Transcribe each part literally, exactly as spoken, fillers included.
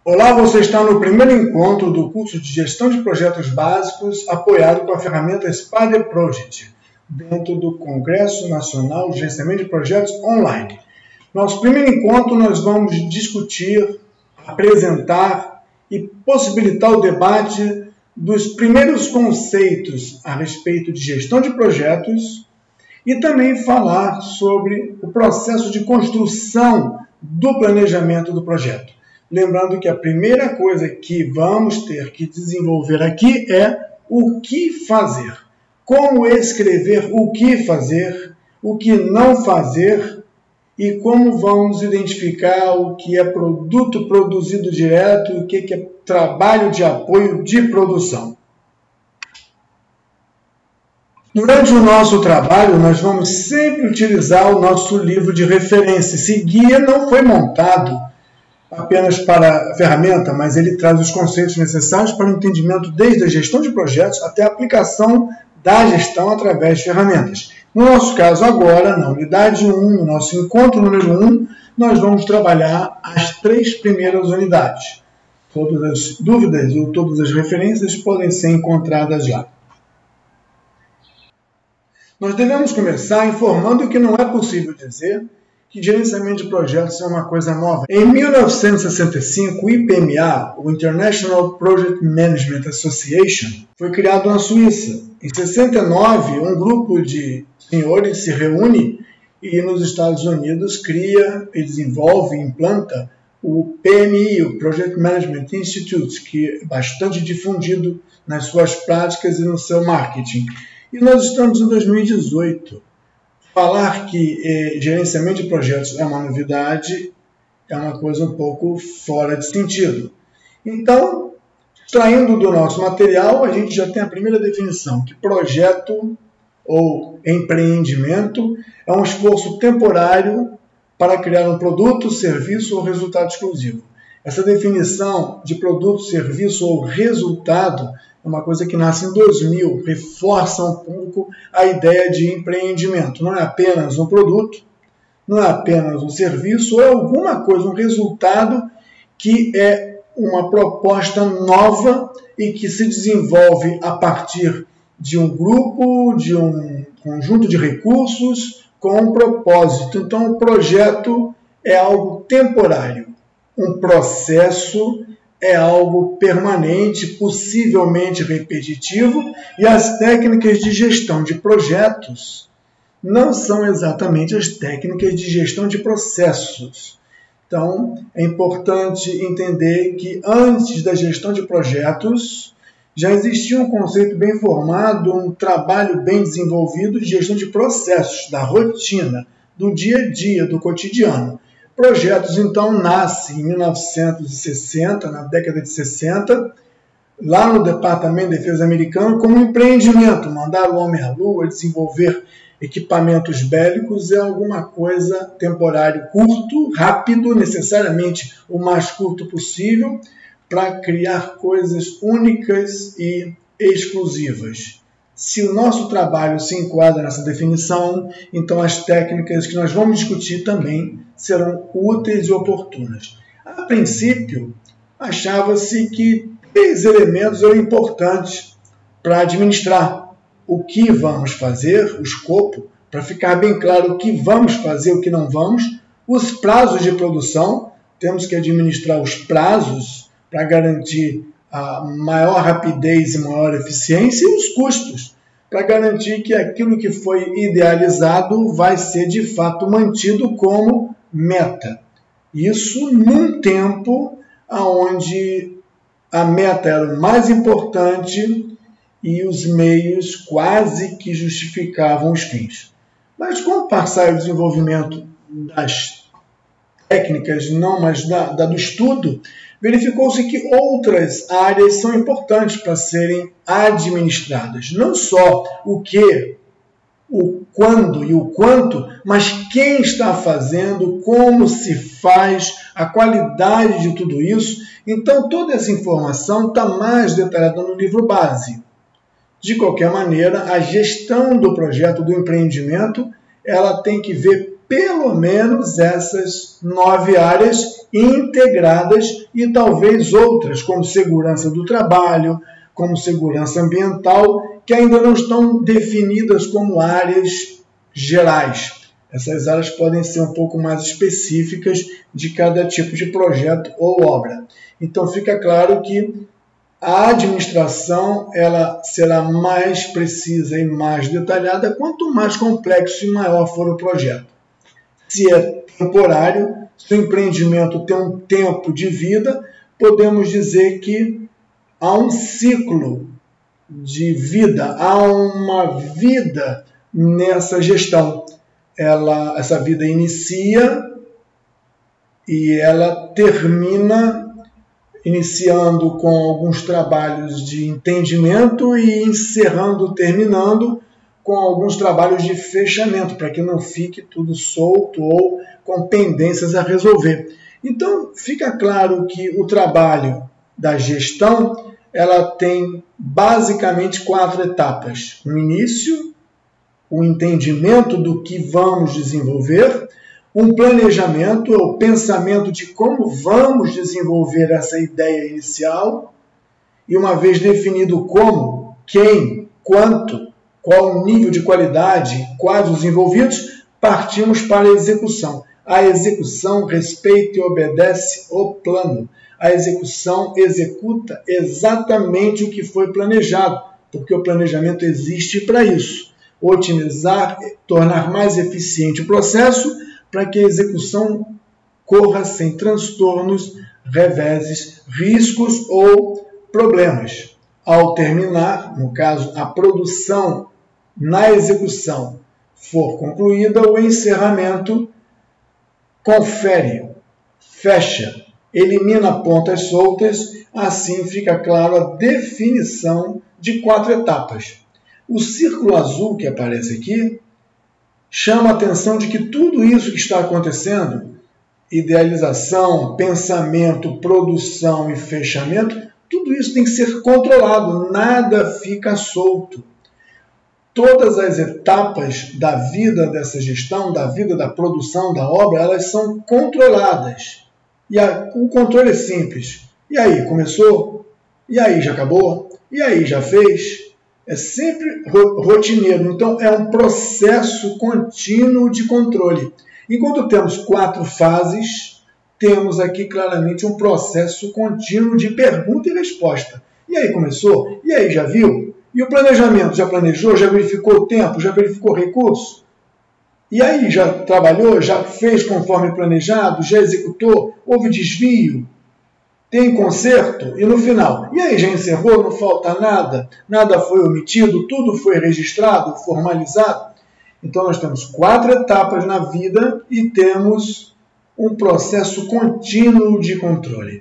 Olá, você está no primeiro encontro do curso de Gestão de Projetos Básicos apoiado com a ferramenta Spider Project, dentro do Congresso Nacional de Gerenciamento de Projetos Online. Nosso primeiro encontro nós vamos discutir, apresentar e possibilitar o debate dos primeiros conceitos a respeito de gestão de projetos e também falar sobre o processo de construção do planejamento do projeto. Lembrando que a primeira coisa que vamos ter que desenvolver aqui é o que fazer. Como escrever o que fazer, o que não fazer e como vamos identificar o que é produto produzido direto e o que é trabalho de apoio de produção. Durante o nosso trabalho, nós vamos sempre utilizar o nosso livro de referência. Esse guia não foi montado apenas para a ferramenta, mas ele traz os conceitos necessários para o entendimento desde a gestão de projetos até a aplicação da gestão através de ferramentas. No nosso caso agora, na unidade um, no nosso encontro número um, nós vamos trabalhar as três primeiras unidades. Todas as dúvidas ou todas as referências podem ser encontradas lá. Nós devemos começar informando que não é possível dizer que gerenciamento de projetos é uma coisa nova. Em mil novecentos e sessenta e cinco, o I P M A, o International Project Management Association, foi criado na Suíça. Em sessenta e nove, um grupo de senhores se reúne e nos Estados Unidos cria e desenvolve e implanta o P M I, o Project Management Institute, que é bastante difundido nas suas práticas e no seu marketing. E nós estamos em dois mil e dezoito. Falar que eh, gerenciamento de projetos é uma novidade é uma coisa um pouco fora de sentido. Então, extraindo do nosso material, a gente já tem a primeira definição, que projeto ou empreendimento é um esforço temporário para criar um produto, serviço ou resultado exclusivo. Essa definição de produto, serviço ou resultado é uma coisa que nasce em dois mil, reforça um pouco a ideia de empreendimento. Não é apenas um produto, não é apenas um serviço, é alguma coisa, um resultado que é uma proposta nova e que se desenvolve a partir de um grupo, de um conjunto de recursos com um propósito. Então, o projeto é algo temporário, um processo é algo permanente, possivelmente repetitivo, e as técnicas de gestão de projetos não são exatamente as técnicas de gestão de processos. Então, é importante entender que antes da gestão de projetos, já existia um conceito bem formado, um trabalho bem desenvolvido de gestão de processos, da rotina, do dia a dia, do cotidiano. Projetos, então, nascem em mil novecentos e sessenta, na década de sessenta, lá no Departamento de Defesa americano, como um empreendimento. Mandar o homem à lua, desenvolver equipamentos bélicos é alguma coisa temporário, curto, rápido, necessariamente o mais curto possível, para criar coisas únicas e exclusivas. Se o nosso trabalho se enquadra nessa definição, então as técnicas que nós vamos discutir também serão úteis e oportunas. A princípio, achava-se que três elementos eram importantes para administrar o que vamos fazer, o escopo, para ficar bem claro o que vamos fazer, o que não vamos, os prazos de produção, temos que administrar os prazos para garantir a maior rapidez e maior eficiência, e os custos, para garantir que aquilo que foi idealizado vai ser de fato mantido como meta. Isso num tempo onde a meta era o mais importante e os meios quase que justificavam os fins. Mas com o passar do desenvolvimento das técnicas, não, mas da, da, do estudo, verificou-se que outras áreas são importantes para serem administradas. Não só o que, o quando e o quanto, mas quem está fazendo, como se faz, a qualidade de tudo isso. Então, toda essa informação está mais detalhada no livro base. De qualquer maneira, a gestão do projeto, do empreendimento, ela tem que ver pelo menos essas nove áreas integradas e talvez outras, como segurança do trabalho, como segurança ambiental, que ainda não estão definidas como áreas gerais. Essas áreas podem ser um pouco mais específicas de cada tipo de projeto ou obra. Então fica claro que a administração ela será mais precisa e mais detalhada quanto mais complexo e maior for o projeto. Se é temporário, se o empreendimento tem um tempo de vida, podemos dizer que há um ciclo de vida, há uma vida nessa gestão. Ela, essa vida inicia e ela termina iniciando com alguns trabalhos de entendimento e encerrando, terminando com alguns trabalhos de fechamento, para que não fique tudo solto ou com pendências a resolver. Então, fica claro que o trabalho da gestão ela tem basicamente quatro etapas. O início, o entendimento do que vamos desenvolver, um planejamento, o pensamento de como vamos desenvolver essa ideia inicial, e uma vez definido como, quem, quanto, qual o nível de qualidade, quais os envolvidos, partimos para a execução. A execução respeita e obedece o plano. A execução executa exatamente o que foi planejado, porque o planejamento existe para isso. Otimizar, tornar mais eficiente o processo para que a execução corra sem transtornos, reveses, riscos ou problemas. Ao terminar, no caso, a produção na execução for concluída, o encerramento confere, fecha, elimina pontas soltas, assim fica claro a definição de quatro etapas. O círculo azul que aparece aqui chama a atenção de que tudo isso que está acontecendo, idealização, pensamento, produção e fechamento, tudo isso tem que ser controlado, nada fica solto. Todas as etapas da vida dessa gestão, da vida da produção da obra, elas são controladas. E a, o controle é simples. E aí, começou? E aí, já acabou? E aí, já fez? É sempre rotineiro. Então, é um processo contínuo de controle. Enquanto temos quatro fases, temos aqui claramente um processo contínuo de pergunta e resposta. E aí, começou? E aí, já viu? E o planejamento? Já planejou? Já verificou o tempo? Já verificou o recurso? E aí, já trabalhou? Já fez conforme planejado? Já executou? Houve desvio? Tem conserto? E no final? E aí, já encerrou? Não falta nada? Nada foi omitido? Tudo foi registrado? Formalizado? Então, nós temos quatro etapas na vida e temos um processo contínuo de controle.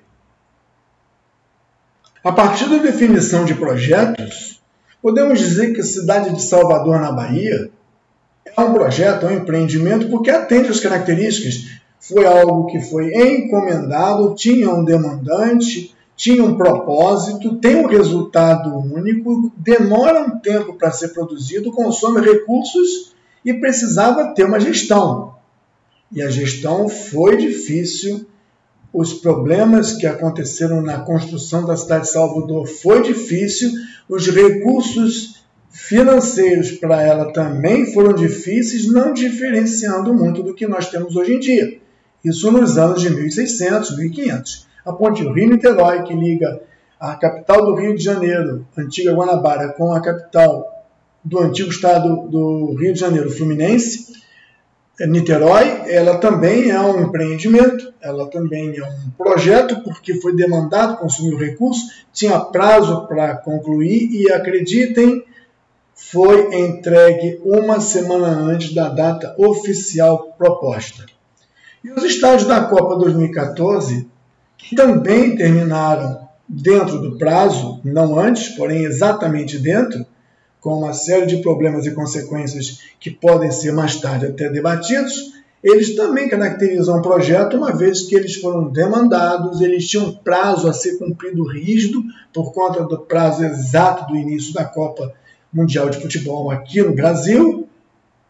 A partir da definição de projetos, podemos dizer que a cidade de Salvador, na Bahia, é um projeto, é um empreendimento, porque atende às características. Foi algo que foi encomendado, tinha um demandante, tinha um propósito, tem um resultado único, demora um tempo para ser produzido, consome recursos e precisava ter uma gestão. E a gestão foi difícil. Os problemas que aconteceram na construção da cidade de Salvador foi difícil, os recursos financeiros para ela também foram difíceis, não diferenciando muito do que nós temos hoje em dia. Isso nos anos de mil e seiscentos, mil e quinhentos. A ponte Rio-Niterói, que liga a capital do Rio de Janeiro, antiga Guanabara, com a capital do antigo estado do Rio de Janeiro, Fluminense, Niterói, ela também é um empreendimento, ela também é um projeto, porque foi demandado, consumiu recursos, tinha prazo para concluir e, acreditem, foi entregue uma semana antes da data oficial proposta. E os estádios da Copa dois mil e quatorze, que também terminaram dentro do prazo, não antes, porém exatamente dentro, com uma série de problemas e consequências que podem ser mais tarde até debatidos, eles também caracterizam o projeto, uma vez que eles foram demandados, eles tinham um prazo a ser cumprido rígido, por conta do prazo exato do início da Copa Mundial de Futebol aqui no Brasil,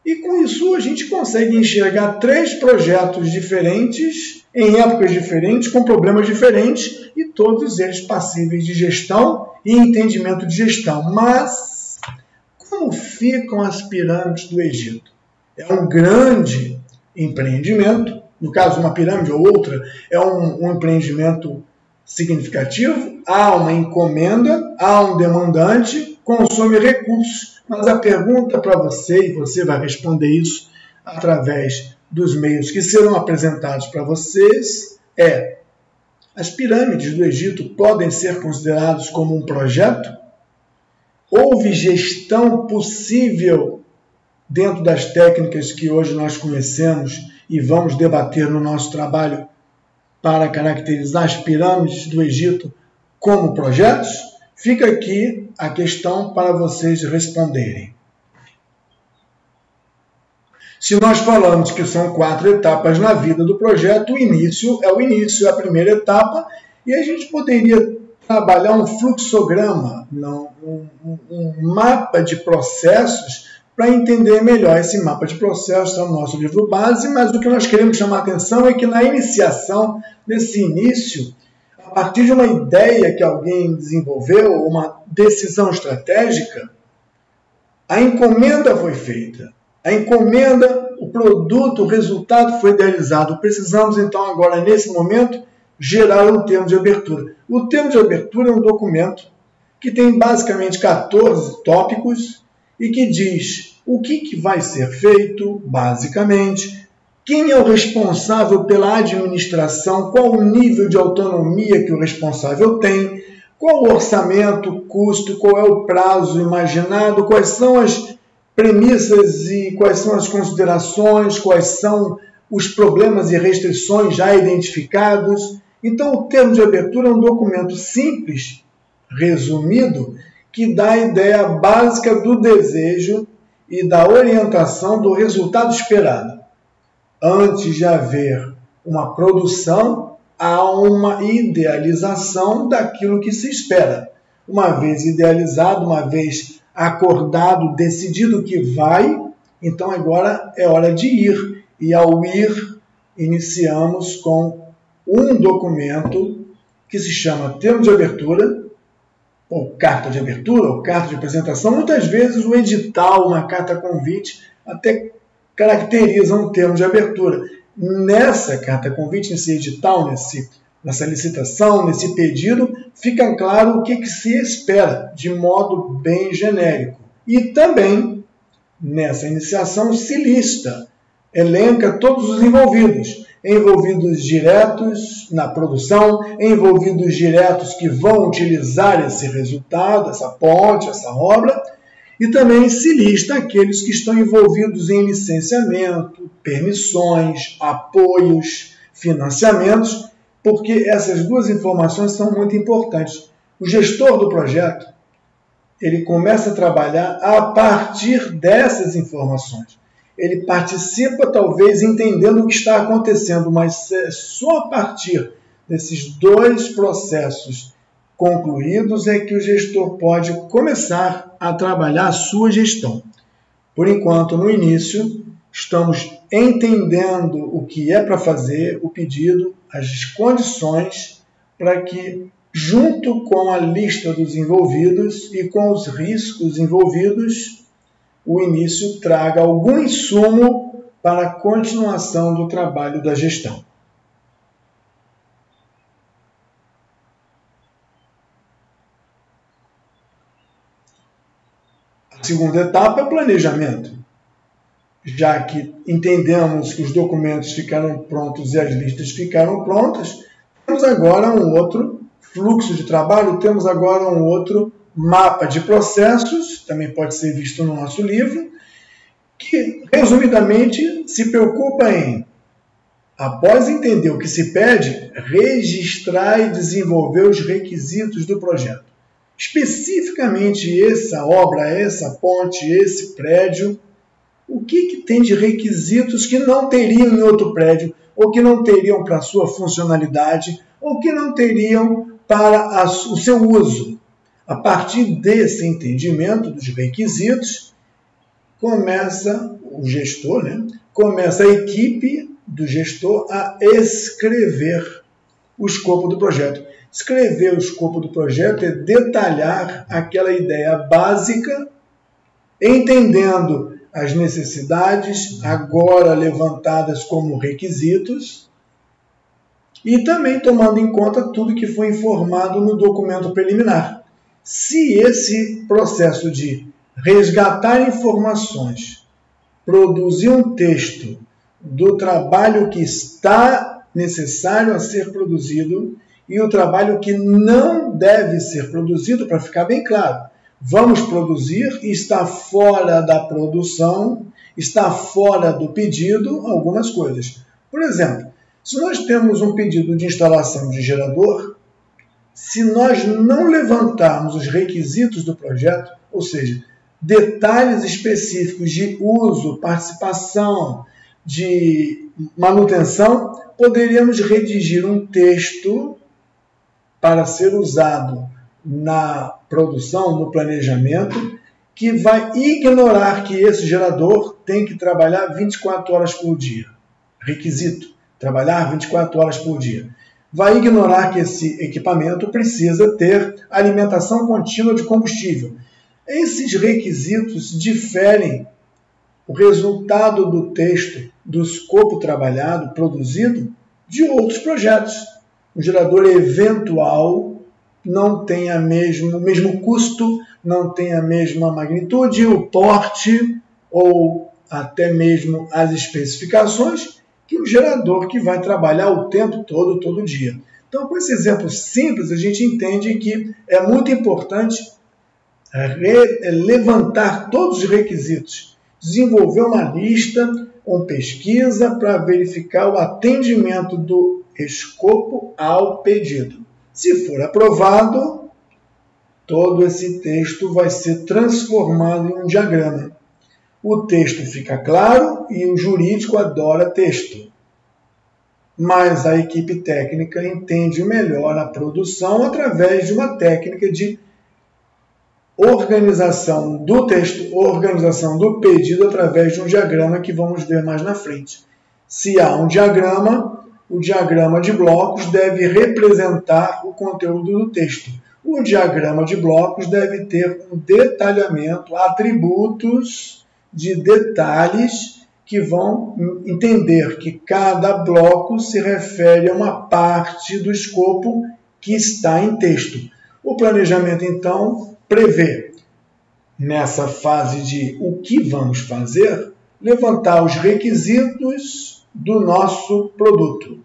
E com isso a gente consegue enxergar três projetos diferentes, em épocas diferentes, com problemas diferentes, e todos eles passíveis de gestão e entendimento de gestão. Mas como ficam as pirâmides do Egito? É um grande empreendimento, no caso uma pirâmide ou outra, é um, um empreendimento significativo, há uma encomenda, há um demandante, consome recursos. Mas a pergunta para você, e você vai responder isso através dos meios que serão apresentados para vocês, é: as pirâmides do Egito podem ser consideradas como um projeto? Houve gestão possível dentro das técnicas que hoje nós conhecemos e vamos debater no nosso trabalho para caracterizar as pirâmides do Egito como projetos? Fica aqui a questão para vocês responderem. Se nós falamos que são quatro etapas na vida do projeto, o início é o início, é a primeira etapa, e a gente poderia trabalhar um fluxograma, não, um, um, um mapa de processos para entender melhor. Esse mapa de processos está no nosso livro base, mas o que nós queremos chamar a atenção é que na iniciação, nesse início, a partir de uma ideia que alguém desenvolveu, uma decisão estratégica, a encomenda foi feita. A encomenda, o produto, o resultado foi idealizado. Precisamos, então, agora, nesse momento, gerar um termo de abertura. O termo de abertura é um documento que tem basicamente quatorze tópicos e que diz o que, que vai ser feito, basicamente, quem é o responsável pela administração, qual o nível de autonomia que o responsável tem, qual o orçamento, custo, qual é o prazo imaginado, quais são as premissas e quais são as considerações, quais são os problemas e restrições já identificados. Então, o termo de abertura é um documento simples, resumido, que dá a ideia básica do desejo e da orientação do resultado esperado. Antes de haver uma produção, há uma idealização daquilo que se espera. Uma vez idealizado, uma vez acordado, decidido que vai, então agora é hora de ir. E ao ir, iniciamos com um documento que se chama termo de abertura, ou carta de abertura, ou carta de apresentação. Muitas vezes o edital, uma carta convite, até caracteriza um termo de abertura. Nessa carta convite, nesse edital, nesse, nessa licitação, nesse pedido, fica claro o que, que se espera, de modo bem genérico. E também, nessa iniciação, se lista, elenca todos os envolvidos, envolvidos diretos na produção, envolvidos diretos que vão utilizar esse resultado, essa ponte, essa obra, e também se lista aqueles que estão envolvidos em licenciamento, permissões, apoios, financiamentos, porque essas duas informações são muito importantes. O gestor do projeto, ele começa a trabalhar a partir dessas informações. Ele participa, talvez, entendendo o que está acontecendo, mas é só a partir desses dois processos concluídos é que o gestor pode começar a trabalhar a sua gestão. Por enquanto, no início, estamos entendendo o que é para fazer, o pedido, as condições, para que, junto com a lista dos envolvidos e com os riscos envolvidos, o início traga algum insumo para a continuação do trabalho da gestão. A segunda etapa é planejamento. Já que entendemos que os documentos ficaram prontos e as listas ficaram prontas, temos agora um outro fluxo de trabalho, temos agora um outro mapa de processos, também pode ser visto no nosso livro, que, resumidamente, se preocupa em, após entender o que se pede, registrar e desenvolver os requisitos do projeto. Especificamente essa obra, essa ponte, esse prédio, o que, que tem de requisitos que não teriam em outro prédio, ou que não teriam para a sua funcionalidade, ou que não teriam para a, o seu uso. A partir desse entendimento dos requisitos, começa o gestor, né? Começa a equipe do gestor a escrever o escopo do projeto. Escrever o escopo do projeto é detalhar aquela ideia básica, entendendo as necessidades agora levantadas como requisitos e também tomando em conta tudo que foi informado no documento preliminar. Se esse processo de resgatar informações, produzir um texto do trabalho que está necessário a ser produzido e o trabalho que não deve ser produzido, para ficar bem claro, vamos produzir e está fora da produção, está fora do pedido algumas coisas. Por exemplo, se nós temos um pedido de instalação de gerador, se nós não levantarmos os requisitos do projeto, ou seja, detalhes específicos de uso, participação, de manutenção, poderíamos redigir um texto para ser usado na produção, no planejamento, que vai ignorar que esse gerador tem que trabalhar vinte e quatro horas por dia. Requisito, trabalhar vinte e quatro horas por dia. Vai ignorar que esse equipamento precisa ter alimentação contínua de combustível. Esses requisitos diferem o resultado do texto, do escopo trabalhado, produzido, de outros projetos. O gerador eventual não tem a mesmo, o mesmo custo, não tem a mesma magnitude, o porte ou até mesmo as especificações que o gerador que vai trabalhar o tempo todo, todo dia. Então, com esse exemplo simples, a gente entende que é muito importante levantar todos os requisitos, desenvolver uma lista com pesquisa para verificar o atendimento do escopo ao pedido. Se for aprovado, todo esse texto vai ser transformado em um diagrama. O texto fica claro e o jurídico adora texto. Mas a equipe técnica entende melhor a produção através de uma técnica de organização do texto, organização do pedido através de um diagrama que vamos ver mais na frente. Se há um diagrama, o diagrama de blocos deve representar o conteúdo do texto. O diagrama de blocos deve ter um detalhamento, atributos de detalhes que vão entender que cada bloco se refere a uma parte do escopo que está em texto. O planejamento, então, prevê, nessa fase de o que vamos fazer, levantar os requisitos do nosso produto,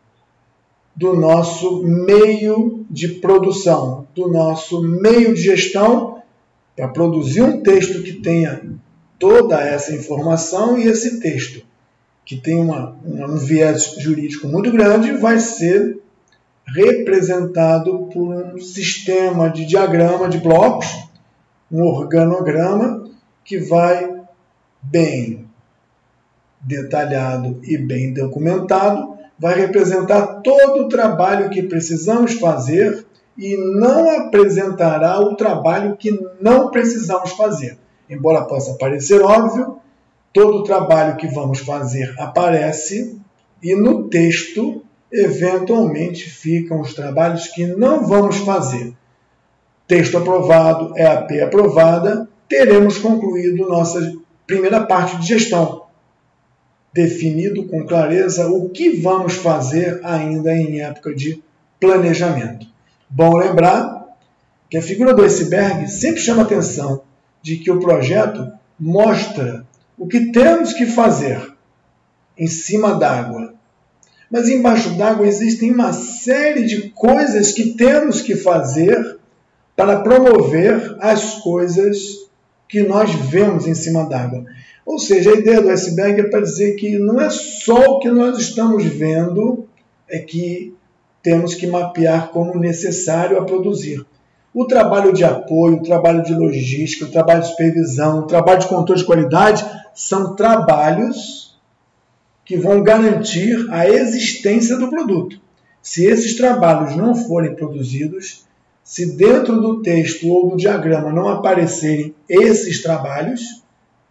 do nosso meio de produção, do nosso meio de gestão, para produzir um texto que tenha toda essa informação, e esse texto, que tem uma, um viés jurídico muito grande, vai ser representado por um sistema de diagrama de blocos, um organograma que vai bem detalhado e bem documentado, vai representar todo o trabalho que precisamos fazer e não apresentará o trabalho que não precisamos fazer. Embora possa parecer óbvio, todo o trabalho que vamos fazer aparece e no texto, eventualmente, ficam os trabalhos que não vamos fazer. Texto aprovado, E A P aprovada, teremos concluído nossa primeira parte de gestão, definido com clareza o que vamos fazer ainda em época de planejamento. Bom lembrar que a figura do iceberg sempre chama a atenção de que o projeto mostra o que temos que fazer em cima d'água. Mas embaixo d'água existem uma série de coisas que temos que fazer para promover as coisas que nós vemos em cima d'água. Ou seja, a ideia do iceberg é para dizer que não é só o que nós estamos vendo é que temos que mapear como necessário a produzir. O trabalho de apoio, o trabalho de logística, o trabalho de supervisão, o trabalho de controle de qualidade são trabalhos que vão garantir a existência do produto. Se esses trabalhos não forem produzidos, se dentro do texto ou do diagrama não aparecerem esses trabalhos,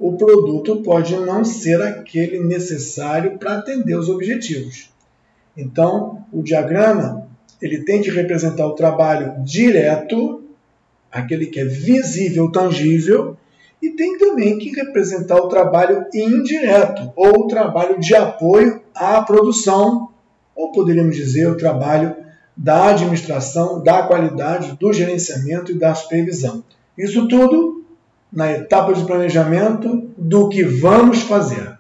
o produto pode não ser aquele necessário para atender os objetivos. Então, o diagrama ele tem de representar o trabalho direto, aquele que é visível, tangível, e tem também que representar o trabalho indireto, ou o trabalho de apoio à produção, ou poderíamos dizer o trabalho da administração, da qualidade, do gerenciamento e da supervisão. Isso tudo na etapa de planejamento do que vamos fazer.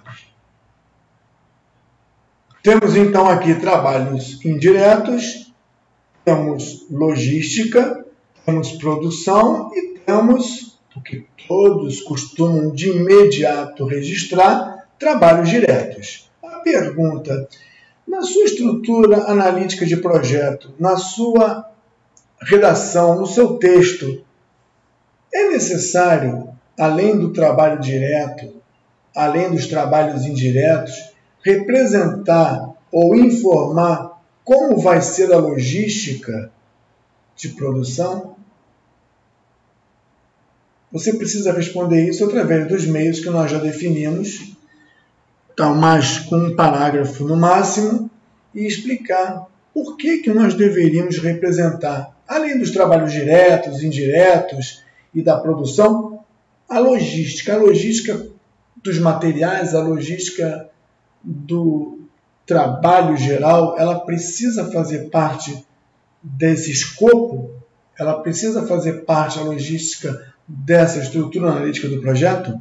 Temos então aqui trabalhos indiretos, temos logística, temos produção e temos, o que todos costumam de imediato registrar, trabalhos diretos. A pergunta: na sua estrutura analítica de projeto, na sua redação, no seu texto, é necessário, além do trabalho direto, além dos trabalhos indiretos, representar ou informar como vai ser a logística de produção? Você precisa responder isso através dos meios que nós já definimos, então, mais com um parágrafo no máximo, e explicar por que, que nós deveríamos representar, além dos trabalhos diretos, indiretos e da produção, a logística, a logística dos materiais, a logística do trabalho geral, ela precisa fazer parte desse escopo, ela precisa fazer parte da logística dessa estrutura analítica do projeto?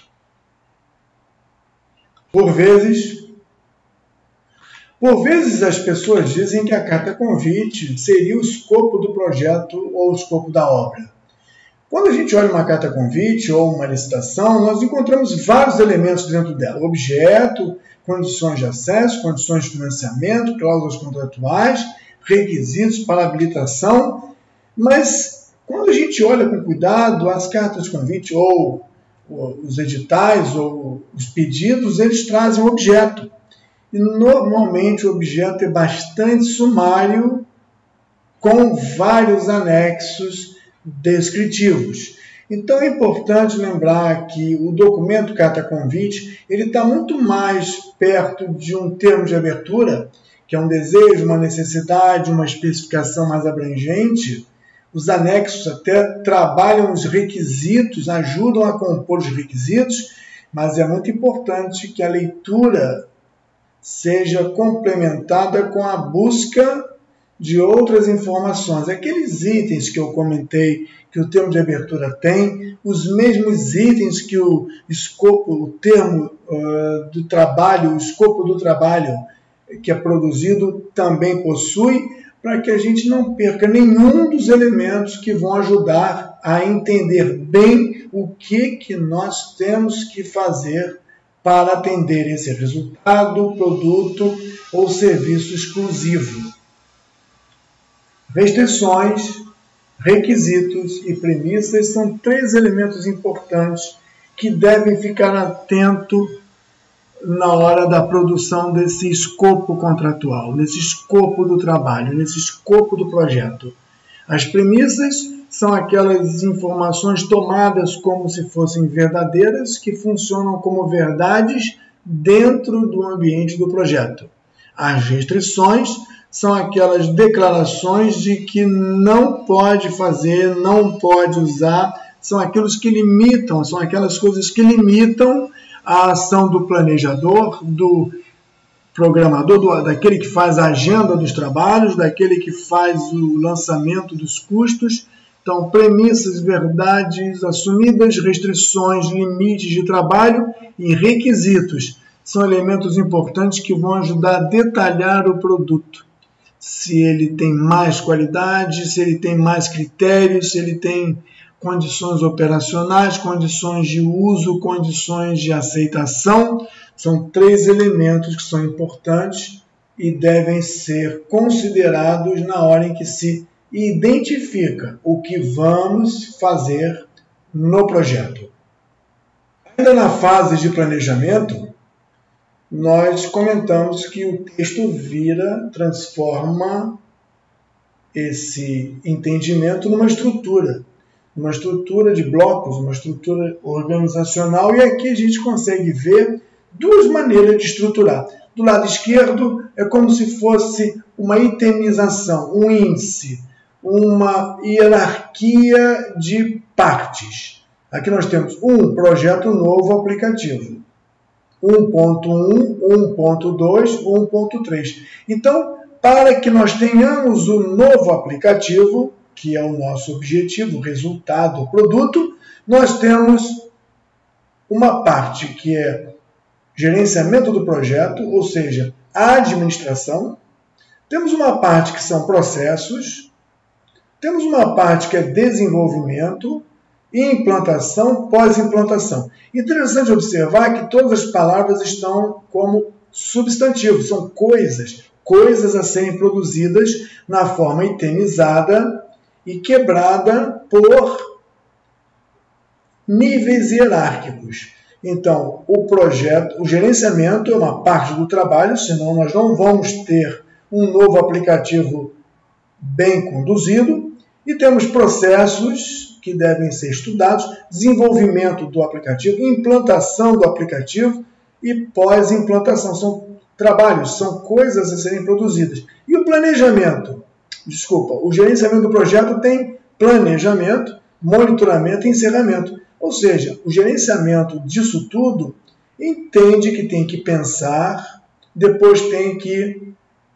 Por vezes, por vezes as pessoas dizem que a carta convite seria o escopo do projeto ou o escopo da obra. Quando a gente olha uma carta convite ou uma licitação, nós encontramos vários elementos dentro dela: objeto, condições de acesso, condições de financiamento, cláusulas contratuais, requisitos para habilitação, mas quando a gente olha com cuidado as cartas de convite ou os editais ou os pedidos, eles trazem um objeto. E normalmente o objeto é bastante sumário, com vários anexos descritivos. Então é importante lembrar que o documento carta convite ele está muito mais perto de um termo de abertura, que é um desejo, uma necessidade, uma especificação mais abrangente. Os anexos até trabalham os requisitos, ajudam a compor os requisitos, mas é muito importante que a leitura seja complementada com a busca de outras informações. Aqueles itens que eu comentei que o termo de abertura tem, os mesmos itens que o escopo, o termo uh, do trabalho, o escopo do trabalho que é produzido também possui, para que a gente não perca nenhum dos elementos que vão ajudar a entender bem o que, que nós temos que fazer para atender esse resultado, produto ou serviço exclusivo. Restrições, requisitos e premissas são três elementos importantes que devem ficar atento na hora da produção desse escopo contratual, nesse escopo do trabalho, nesse escopo do projeto. As premissas são aquelas informações tomadas como se fossem verdadeiras, que funcionam como verdades dentro do ambiente do projeto. As restrições são aquelas declarações de que não pode fazer, não pode usar, são aqueles que limitam, são aquelas coisas que limitam a ação do planejador, do programador, do, daquele que faz a agenda dos trabalhos, daquele que faz o lançamento dos custos. Então, premissas, verdades assumidas, restrições, limites de trabalho e requisitos são elementos importantes que vão ajudar a detalhar o produto. Se ele tem mais qualidade, se ele tem mais critérios, se ele tem condições operacionais, condições de uso, condições de aceitação. São três elementos que são importantes e devem ser considerados na hora em que se identifica o que vamos fazer no projeto. Ainda na fase de planejamento, nós comentamos que o texto vira, transforma esse entendimento numa estrutura. uma estrutura de blocos, uma estrutura organizacional, e aqui a gente consegue ver duas maneiras de estruturar. Do lado esquerdo é como se fosse uma itemização, um índice, uma hierarquia de partes. Aqui nós temos um projeto novo aplicativo, um ponto um, um ponto dois, um ponto três. Então, para que nós tenhamos o novo aplicativo, que é o nosso objetivo, o resultado, o produto, nós temos uma parte que é gerenciamento do projeto, ou seja, a administração. Temos uma parte que são processos, temos uma parte que é desenvolvimento e implantação, pós-implantação. Interessante observar que todas as palavras estão como substantivos, são coisas, coisas a serem produzidas na forma itemizada e quebrada por níveis hierárquicos. Então, o projeto, o gerenciamento é uma parte do trabalho, senão nós não vamos ter um novo aplicativo bem conduzido. E temos processos que devem ser estudados, desenvolvimento do aplicativo, implantação do aplicativo e pós-implantação. São trabalhos, são coisas a serem produzidas. E o planejamento? Desculpa, o gerenciamento do projeto tem planejamento, monitoramento e encerramento. Ou seja, o gerenciamento disso tudo entende que tem que pensar, depois tem que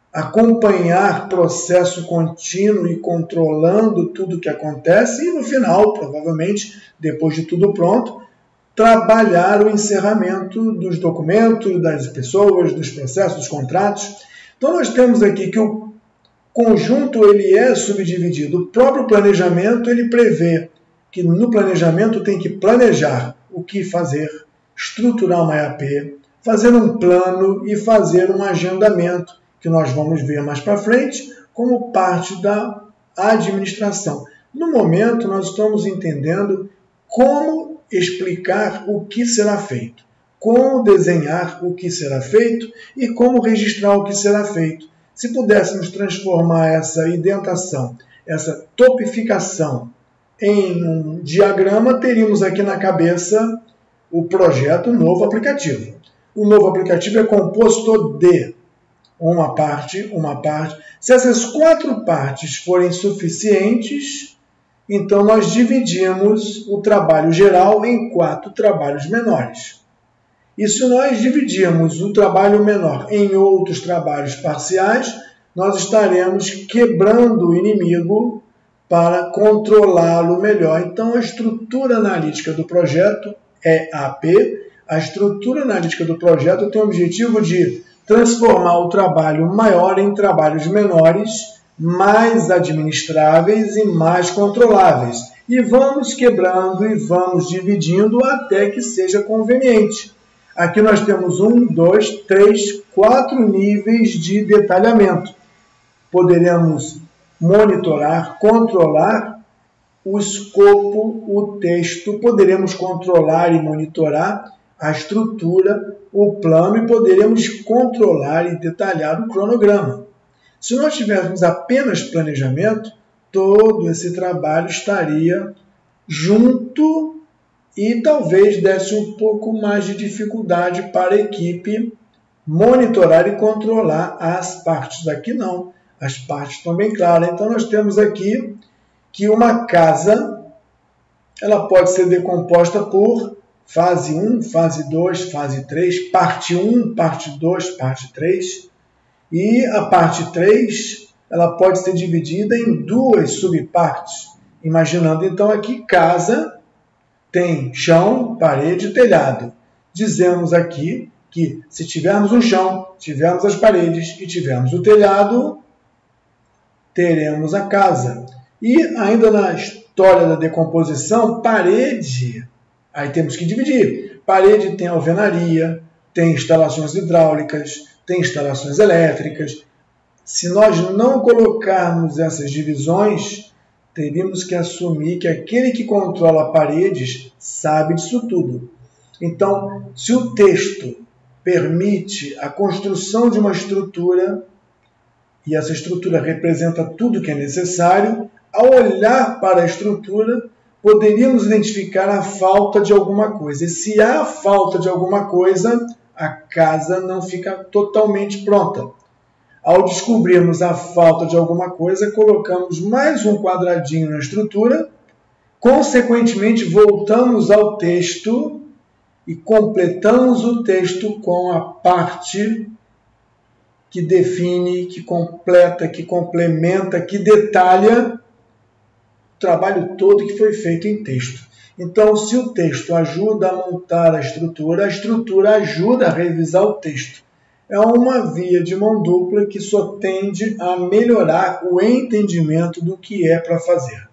acompanhar processo contínuo e controlando tudo que acontece e no final, provavelmente, depois de tudo pronto, trabalhar o encerramento dos documentos, das pessoas, dos processos, dos contratos. Então nós temos aqui que o conjunto ele é subdividido. O próprio planejamento ele prevê que no planejamento tem que planejar o que fazer, estruturar uma E A P, fazer um plano e fazer um agendamento, que nós vamos ver mais para frente, como parte da administração. No momento, nós estamos entendendo como explicar o que será feito, como desenhar o que será feito e como registrar o que será feito. Se pudéssemos transformar essa indentação, essa topificação, em um diagrama, teríamos aqui na cabeça o projeto novo aplicativo. O novo aplicativo é composto de uma parte, uma parte. Se essas quatro partes forem suficientes, então nós dividimos o trabalho geral em quatro trabalhos menores. E se nós dividirmos o trabalho menor em outros trabalhos parciais, nós estaremos quebrando o inimigo para controlá-lo melhor. Então, a estrutura analítica do projeto é A P. A estrutura analítica do projeto tem o objetivo de transformar o trabalho maior em trabalhos menores, mais administráveis e mais controláveis. E vamos quebrando e vamos dividindo até que seja conveniente. Aqui nós temos um, dois, três, quatro níveis de detalhamento. Poderemos monitorar, controlar o escopo, o texto, poderemos controlar e monitorar a estrutura, o plano e poderemos controlar e detalhar o cronograma. Se nós tivéssemos apenas planejamento, todo esse trabalho estaria junto e talvez desse um pouco mais de dificuldade para a equipe monitorar e controlar as partes. Aqui não. As partes estão bem claras. Então, nós temos aqui que uma casa ela pode ser decomposta por fase um, fase dois, fase três, parte um, parte dois, parte três. E a parte três ela pode ser dividida em duas subpartes. Imaginando, então, aqui casa tem chão, parede e telhado. Dizemos aqui que se tivermos um chão, tivermos as paredes e tivermos o telhado, teremos a casa. E ainda na história da decomposição, parede, aí temos que dividir. Parede tem alvenaria, tem instalações hidráulicas, tem instalações elétricas. Se nós não colocarmos essas divisões, teríamos que assumir que aquele que controla paredes sabe disso tudo. Então, se o texto permite a construção de uma estrutura, e essa estrutura representa tudo que é necessário, ao olhar para a estrutura, poderíamos identificar a falta de alguma coisa. E se há falta de alguma coisa, a casa não fica totalmente pronta. Ao descobrirmos a falta de alguma coisa, colocamos mais um quadradinho na estrutura, consequentemente voltamos ao texto e completamos o texto com a parte que define, que completa, que complementa, que detalha o trabalho todo que foi feito em texto. Então, se o texto ajuda a montar a estrutura, a estrutura ajuda a revisar o texto. É uma via de mão dupla que só tende a melhorar o entendimento do que é para fazer.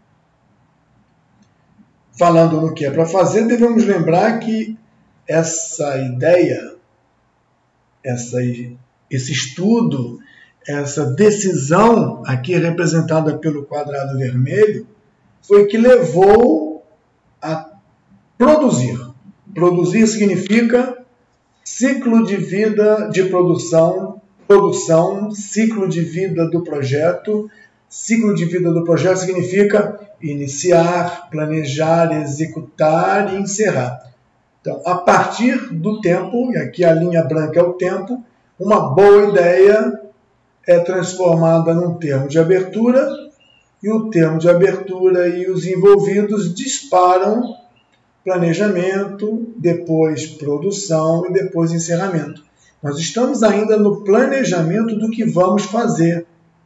Falando no que é para fazer, devemos lembrar que essa ideia, essa, esse estudo, essa decisão aqui representada pelo quadrado vermelho, foi que levou a produzir. Produzir significa ciclo de vida de produção, produção, ciclo de vida do projeto. Ciclo de vida do projeto significa iniciar, planejar, executar e encerrar. Então, a partir do tempo, e aqui a linha branca é o tempo, uma boa ideia é transformada num termo de abertura, e o termo de abertura e os envolvidos disparam planejamento, depois produção e depois encerramento. Nós estamos ainda no planejamento do que vamos fazer,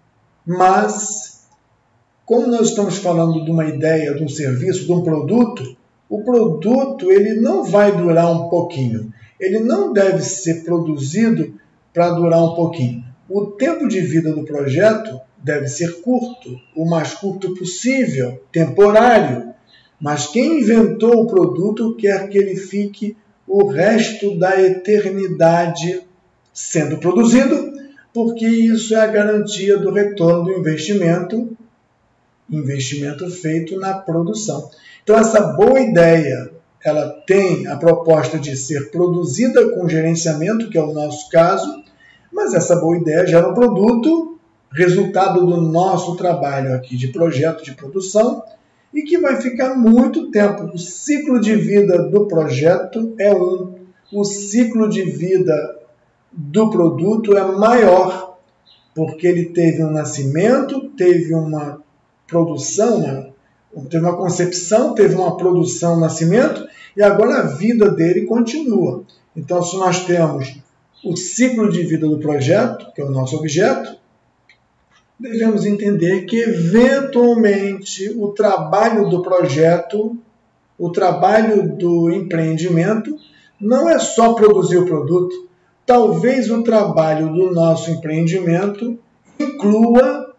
mas como nós estamos falando de uma ideia, de um serviço, de um produto, o produto ele não vai durar um pouquinho. Ele não deve ser produzido para durar um pouquinho. O tempo de vida do projeto deve ser curto, o mais curto possível, temporário. Mas quem inventou o produto quer que ele fique o resto da eternidade sendo produzido, porque isso é a garantia do retorno do investimento, investimento feito na produção. Então, essa boa ideia, ela tem a proposta de ser produzida com gerenciamento, que é o nosso caso, mas essa boa ideia gera um produto, resultado do nosso trabalho aqui de projeto de produção, e que vai ficar muito tempo. O ciclo de vida do projeto é um, o ciclo de vida do produto é maior, porque ele teve um nascimento, teve uma produção, uma, teve uma concepção, teve uma produção, um nascimento, e agora a vida dele continua. Então, se nós temos o ciclo de vida do projeto, que é o nosso objeto, devemos entender que, eventualmente, o trabalho do projeto, o trabalho do empreendimento, não é só produzir o produto. Talvez o trabalho do nosso empreendimento inclua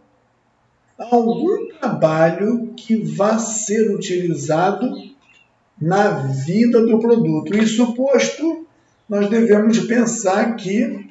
algum trabalho que vá ser utilizado na vida do produto. Isso posto, nós devemos pensar que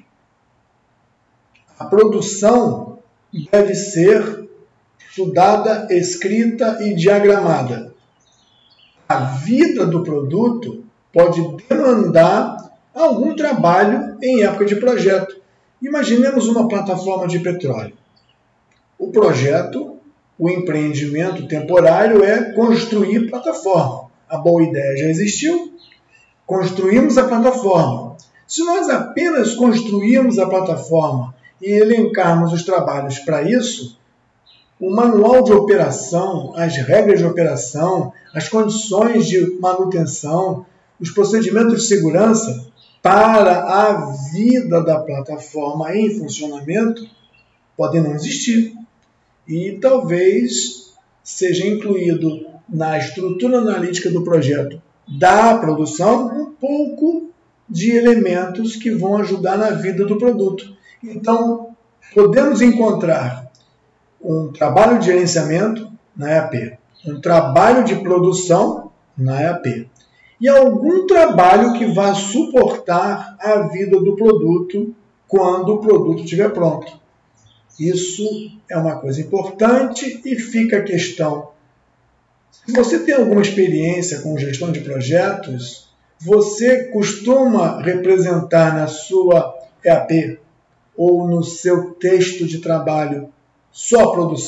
a produção deve ser estudada, escrita e diagramada. A vida do produto pode demandar algum trabalho em época de projeto. Imaginemos uma plataforma de petróleo. O projeto, o empreendimento temporário é construir plataforma. A boa ideia já existiu, construímos a plataforma. Se nós apenas construirmos a plataforma e elencarmos os trabalhos para isso, o manual de operação, as regras de operação, as condições de manutenção, os procedimentos de segurança para a vida da plataforma em funcionamento podem não existir. E talvez seja incluído na estrutura analítica do projeto da produção um pouco de elementos que vão ajudar na vida do produto. Então, podemos encontrar um trabalho de gerenciamento na E A P, um trabalho de produção na E A P e algum trabalho que vá suportar a vida do produto quando o produto estiver pronto. Isso é uma coisa importante e fica a questão. Se você tem alguma experiência com gestão de projetos, você costuma representar na sua E A P ou no seu texto de trabalho só a produção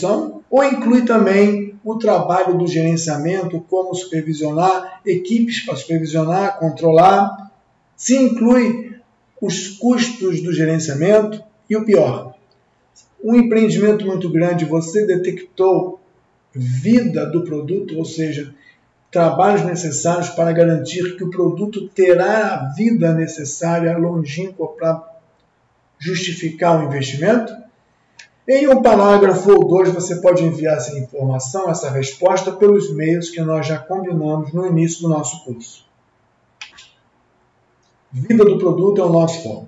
ou inclui também o trabalho do gerenciamento, como supervisionar, equipes para supervisionar, controlar, se inclui os custos do gerenciamento e o pior, um empreendimento muito grande, você detectou vida do produto, ou seja, trabalhos necessários para garantir que o produto terá a vida necessária longínqua para justificar o investimento? Em um parágrafo ou dois, você pode enviar essa informação, essa resposta, pelos meios que nós já combinamos no início do nosso curso. Vida do produto é o nosso foco.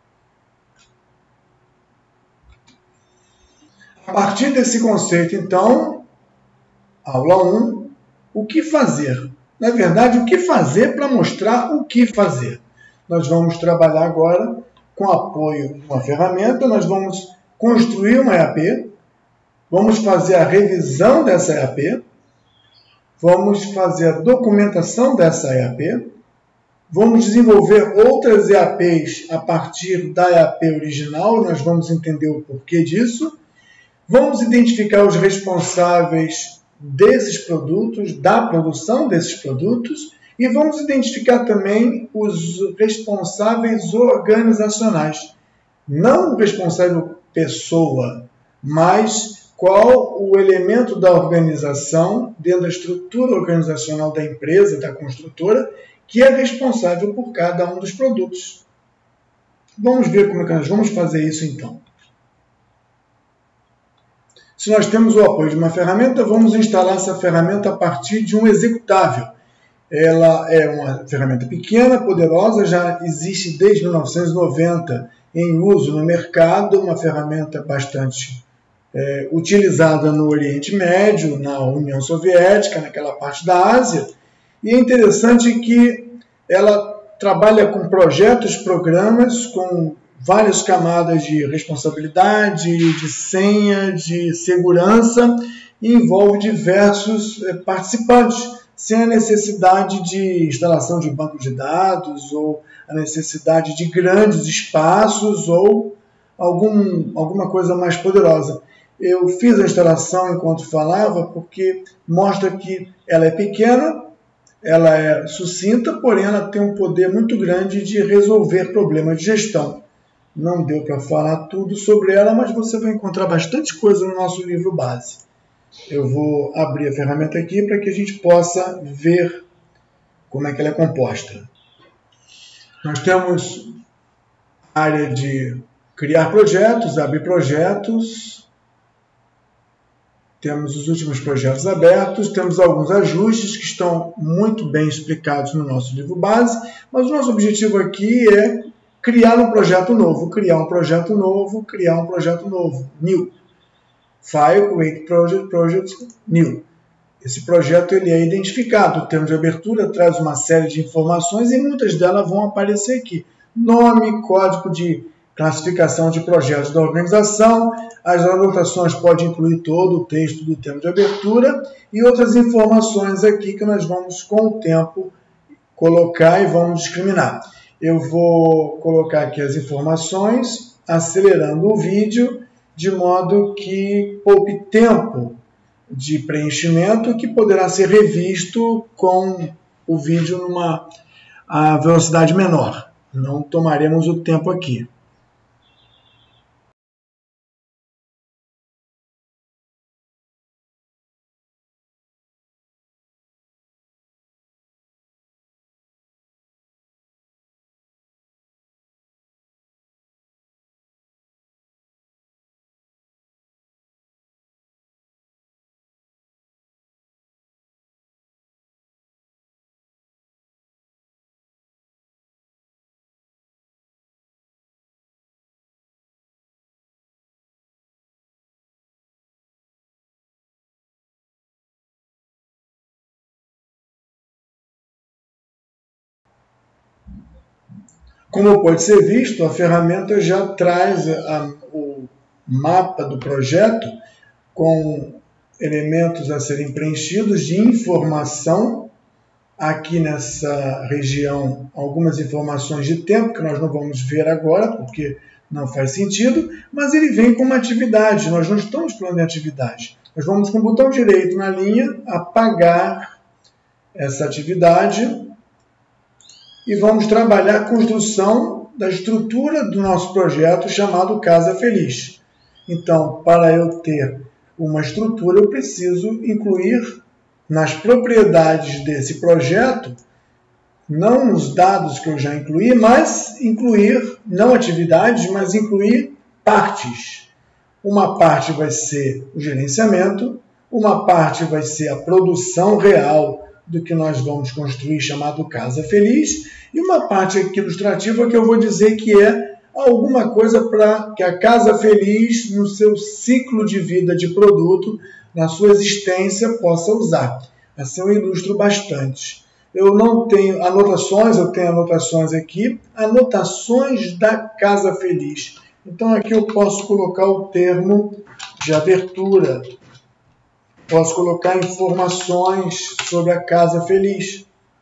A partir desse conceito, então, aula um, o que fazer? Na verdade, o que fazer para mostrar o que fazer? Nós vamos trabalhar agora com apoio de uma ferramenta, nós vamos construir uma E A P, vamos fazer a revisão dessa E A P, vamos fazer a documentação dessa E A P, vamos desenvolver outras E A Ps a partir da E A P original, nós vamos entender o porquê disso, vamos identificar os responsáveis desses produtos, da produção desses produtos, e vamos identificar também os responsáveis organizacionais. Não o responsável pessoa, mas qual o elemento da organização, dentro da estrutura organizacional da empresa, da construtora, que é responsável por cada um dos produtos. Vamos ver como é que nós vamos fazer isso então. Se nós temos o apoio de uma ferramenta, vamos instalar essa ferramenta a partir de um executável. Ela é uma ferramenta pequena, poderosa, já existe desde mil novecentos e noventa em uso no mercado, uma ferramenta bastante é, utilizada no Oriente Médio, na União Soviética, naquela parte da Ásia. E é interessante que ela trabalha com projetos, programas, com várias camadas de responsabilidade, de senha, de segurança, e envolve diversos é, participantes, sem a necessidade de instalação de banco de dados ou a necessidade de grandes espaços ou algum, alguma coisa mais poderosa. Eu fiz a instalação enquanto falava porque mostra que ela é pequena, ela é sucinta, porém ela tem um poder muito grande de resolver problemas de gestão. Não deu para falar tudo sobre ela, mas você vai encontrar bastante coisa no nosso livro base. Eu vou abrir a ferramenta aqui para que a gente possa ver como é que ela é composta. Nós temos a área de criar projetos, abrir projetos. Temos os últimos projetos abertos, temos alguns ajustes que estão muito bem explicados no nosso livro base, mas o nosso objetivo aqui é criar um projeto novo, criar um projeto novo, criar um projeto novo, new. File, Create Project, Project, New. Esse projeto ele é identificado, o termo de abertura traz uma série de informações e muitas delas vão aparecer aqui. Nome, código de classificação de projetos da organização, as anotações podem incluir todo o texto do termo de abertura e outras informações aqui que nós vamos com o tempo colocar e vamos discriminar. Eu vou colocar aqui as informações, acelerando o vídeo, de modo que poupe tempo de preenchimento que poderá ser revisto com o vídeo numa a velocidade menor. Não tomaremos o tempo aqui. Como pode ser visto, a ferramenta já traz a, o mapa do projeto com elementos a serem preenchidos de informação. Aqui nessa região, algumas informações de tempo que nós não vamos ver agora, porque não faz sentido, mas ele vem com uma atividade. Nós não estamos falando de atividade, nós Nós vamos com o botão direito na linha, apagar essa atividade e vamos trabalhar a construção da estrutura do nosso projeto chamado Casa Feliz. Então, para eu ter uma estrutura, eu preciso incluir nas propriedades desse projeto, não os dados que eu já incluí, mas incluir, não atividades, mas incluir partes. Uma parte vai ser o gerenciamento, uma parte vai ser a produção real do que nós vamos construir, chamado Casa Feliz, e uma parte aqui ilustrativa que eu vou dizer que é alguma coisa para que a Casa Feliz, no seu ciclo de vida de produto, na sua existência, possa usar. Assim eu ilustro bastante. Eu não tenho anotações, eu tenho anotações aqui, anotações da Casa Feliz. Então aqui eu posso colocar o termo de abertura. Posso colocar informações sobre a Casa Feliz.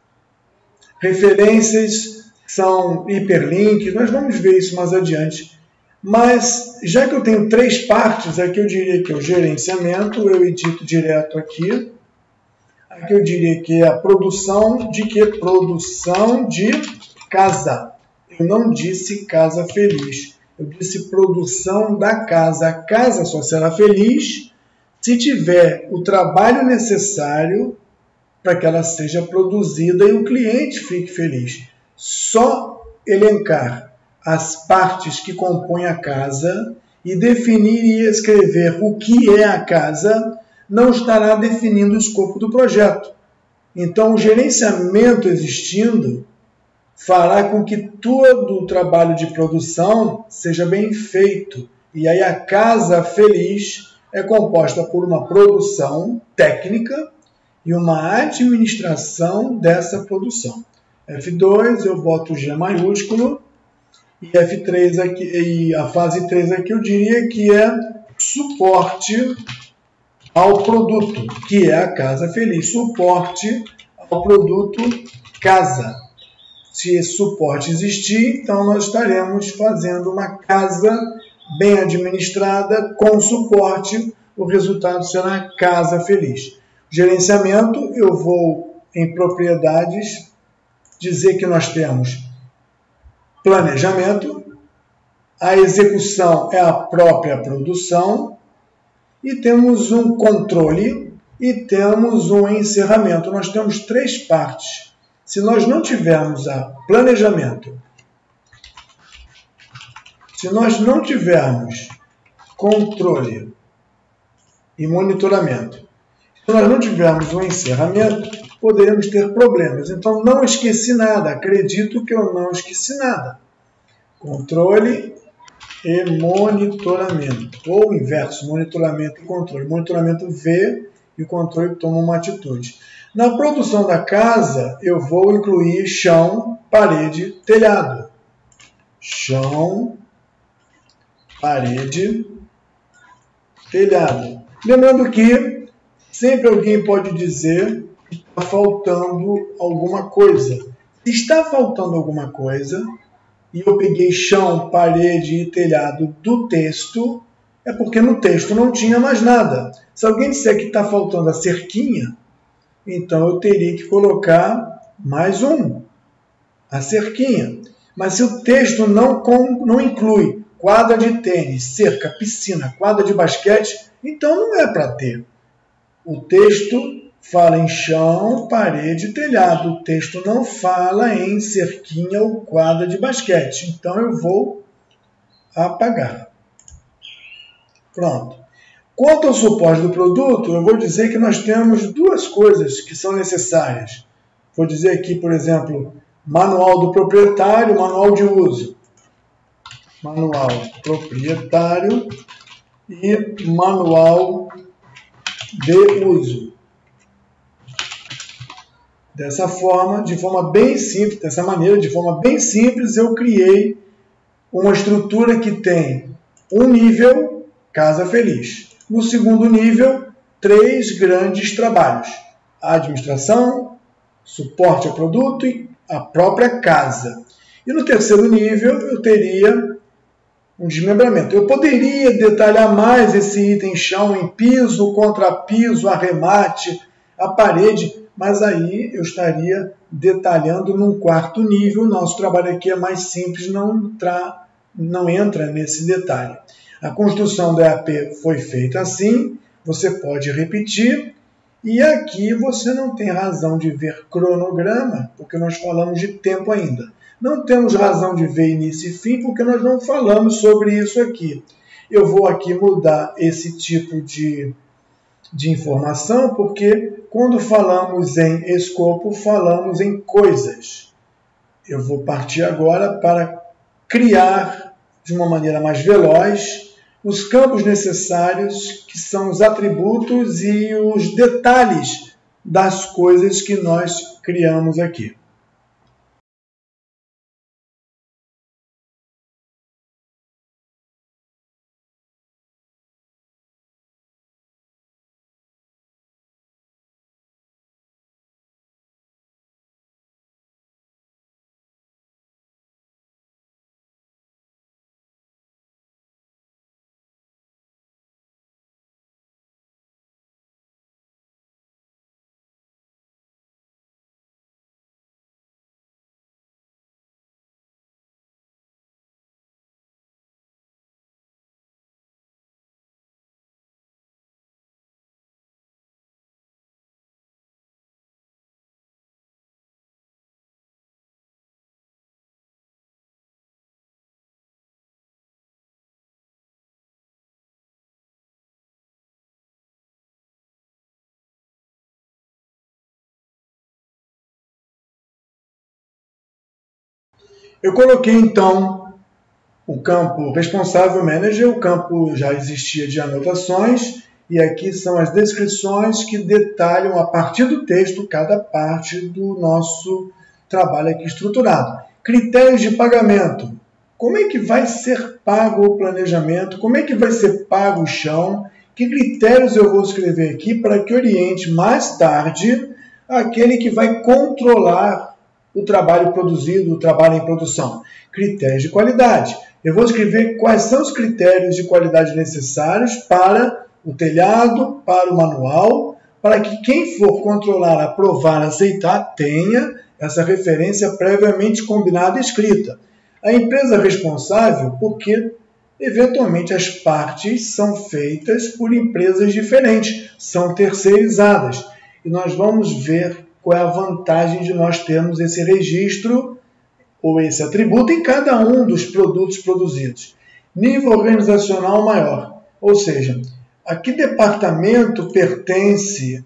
Referências são hiperlinks, nós vamos ver isso mais adiante. Mas, já que eu tenho três partes, aqui eu diria que é o gerenciamento, eu edito direto aqui. Aqui eu diria que é a produção de que? Produção de casa. Eu não disse Casa Feliz, eu disse produção da casa. A casa só será feliz se tiver o trabalho necessário para que ela seja produzida e o cliente fique feliz. Só elencar as partes que compõem a casa e definir e escrever o que é a casa não estará definindo o escopo do projeto. Então, o gerenciamento existindo fará com que todo o trabalho de produção seja bem feito. E aí a Casa Feliz é composta por uma produção técnica e uma administração dessa produção. F dois, eu boto G maiúsculo, e F três aqui, e a fase três aqui eu diria que é suporte ao produto, que é a Casa Feliz. Suporte ao produto casa. Se esse suporte existir, então nós estaremos fazendo uma casa bem administrada, com suporte, o resultado será Casa Feliz. Gerenciamento, eu vou em propriedades dizer que nós temos planejamento, a execução é a própria produção, e temos um controle e temos um encerramento. Nós temos três partes. Se nós não tivermos a planejamento, se nós não tivermos controle e monitoramento, se nós não tivermos um encerramento, poderemos ter problemas. Então, não esqueci nada. Acredito que eu não esqueci nada. Controle e monitoramento. Ou o inverso, monitoramento e controle. Monitoramento vê e o controle toma uma atitude. Na produção da casa, eu vou incluir chão, parede, telhado. Chão, parede, telhado. Lembrando que sempre alguém pode dizer que está faltando alguma coisa. Se está faltando alguma coisa, e eu peguei chão, parede e telhado do texto, é porque no texto não tinha mais nada. Se alguém disser que está faltando a cerquinha, então eu teria que colocar mais um, a cerquinha. Mas se o texto não, não inclui quadra de tênis, cerca, piscina, quadra de basquete, então não é para ter. O texto fala em chão, parede e telhado. O texto não fala em cerquinha ou quadra de basquete. Então eu vou apagar. Pronto. Quanto ao suporte do produto, eu vou dizer que nós temos duas coisas que são necessárias. Vou dizer aqui, por exemplo, manual do proprietário, manual de uso. Manual proprietário e manual de uso. Dessa forma, de forma bem simples, dessa maneira, de forma bem simples, eu criei uma estrutura que tem um nível, Casa Feliz. No segundo nível, três grandes trabalhos. A administração, suporte ao produto e a própria casa. E no terceiro nível, eu teria um desmembramento. Eu poderia detalhar mais esse item chão em piso, contrapiso, arremate, a parede, mas aí eu estaria detalhando num quarto nível. O nosso trabalho aqui é mais simples, não, tra... não entra nesse detalhe. A construção do E A P foi feita assim, você pode repetir, e aqui você não tem razão de ver cronograma, porque nós falamos de tempo ainda. Não temos razão de ver início e fim, porque nós não falamos sobre isso aqui. Eu vou aqui mudar esse tipo de, de informação, porque quando falamos em escopo, falamos em coisas. Eu vou partir agora para criar, de uma maneira mais veloz, os campos necessários, que são os atributos e os detalhes das coisas que nós criamos aqui. Eu coloquei, então, o campo responsável manager, o campo já existia de anotações, e aqui são as descrições que detalham, a partir do texto, cada parte do nosso trabalho aqui estruturado. Critérios de pagamento. Como é que vai ser pago o planejamento? Como é que vai ser pago o chão? Que critérios eu vou escrever aqui para que oriente mais tarde aquele que vai controlar o trabalho produzido, o trabalho em produção? Critérios de qualidade. Eu vou escrever quais são os critérios de qualidade necessários para o telhado, para o manual, para que quem for controlar, aprovar, aceitar, tenha essa referência previamente combinada e escrita. A empresa responsável, porque eventualmente as partes são feitas por empresas diferentes, são terceirizadas. E nós vamos ver qual é a vantagem de nós termos esse registro ou esse atributo em cada um dos produtos produzidos. Nível organizacional maior, ou seja, a que departamento pertence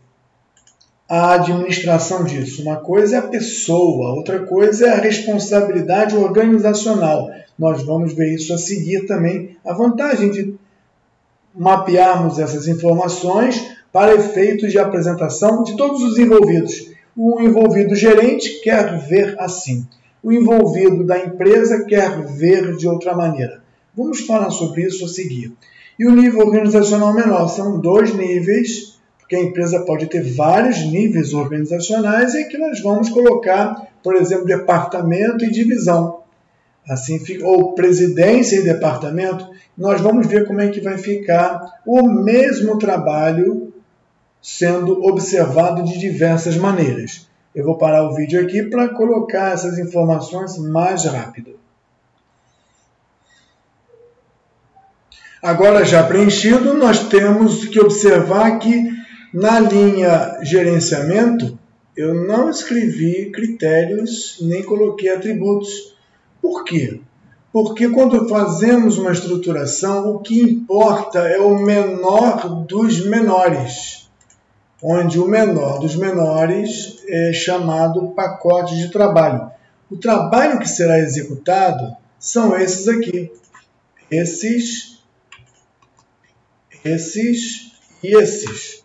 a administração disso? Uma coisa é a pessoa, outra coisa é a responsabilidade organizacional. Nós vamos ver isso a seguir também. A vantagem de mapearmos essas informações para efeitos de apresentação de todos os envolvidos. O envolvido gerente quer ver assim. O envolvido da empresa quer ver de outra maneira. Vamos falar sobre isso a seguir. E o nível organizacional menor são dois níveis, porque a empresa pode ter vários níveis organizacionais, e aqui nós vamos colocar, por exemplo, departamento e divisão. Assim fica, ou presidência e departamento. Nós vamos ver como é que vai ficar o mesmo trabalho sendo observado de diversas maneiras. Eu vou parar o vídeo aqui para colocar essas informações mais rápido. Agora já preenchido, nós temos que observar que na linha gerenciamento eu não escrevi critérios nem coloquei atributos. Por quê? Porque quando fazemos uma estruturação, o que importa é o menor dos menores, onde o menor dos menores é chamado pacote de trabalho. O trabalho que será executado são esses aqui. Esses, esses e esses.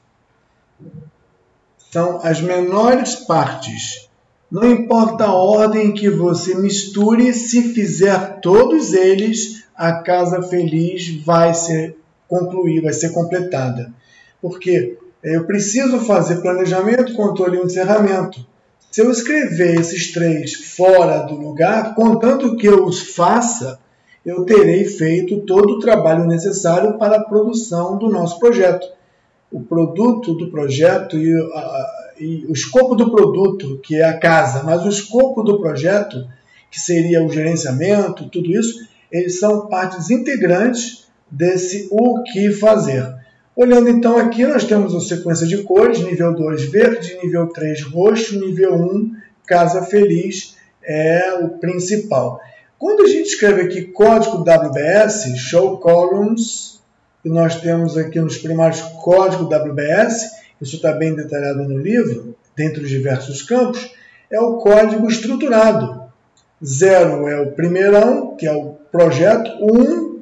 São as menores partes. Não importa a ordem que você misture, se fizer todos eles, a casa feliz vai ser concluída, vai ser completada. Porque eu preciso fazer planejamento, controle e encerramento. Se eu escrever esses três fora do lugar, contanto que eu os faça, eu terei feito todo o trabalho necessário para a produção do nosso projeto. O produto do projeto e, a, e o escopo do produto, que é a casa, mas o escopo do projeto, que seria o gerenciamento, tudo isso, eles são partes integrantes desse o que fazer. Olhando então aqui, nós temos a sequência de cores, nível dois verde, nível três roxo, nível um casa feliz é o principal. Quando a gente escreve aqui código W B S, show columns, que nós temos aqui nos primários código W B S, isso está bem detalhado no livro, dentro dos diversos campos, é o código estruturado. Zero é o primeirão, que é o projeto, um,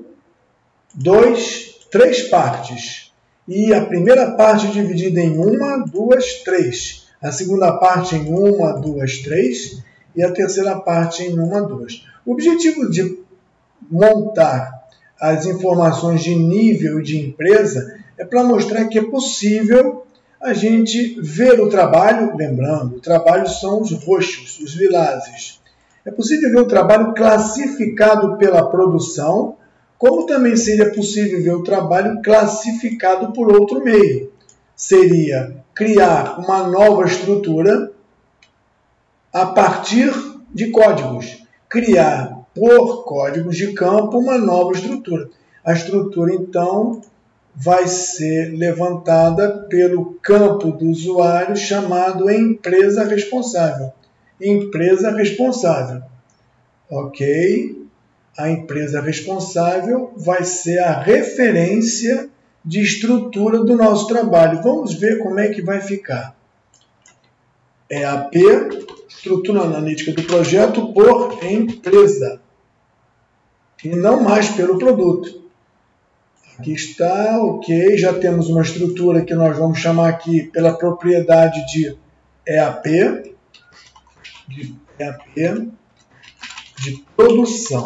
dois, três partes. E a primeira parte dividida em uma, duas, três. A segunda parte em uma, duas, três. E a terceira parte em uma, duas. O objetivo de montar as informações de nível e de empresa é para mostrar que é possível a gente ver o trabalho, lembrando, o trabalho são os roxos, os lilazes. É possível ver o trabalho classificado pela produção, como também seria possível ver o trabalho classificado por outro meio. Seria criar uma nova estrutura a partir de códigos. Criar por códigos de campo uma nova estrutura. A estrutura, então, vai ser levantada pelo campo do usuário chamado empresa responsável. Empresa responsável. Ok? A empresa responsável vai ser a referência de estrutura do nosso trabalho. Vamos ver como é que vai ficar. E A P, estrutura analítica do projeto por empresa. E não mais pelo produto. Aqui está, ok. Já temos uma estrutura que nós vamos chamar aqui pela propriedade de E A P. De E A P de produção.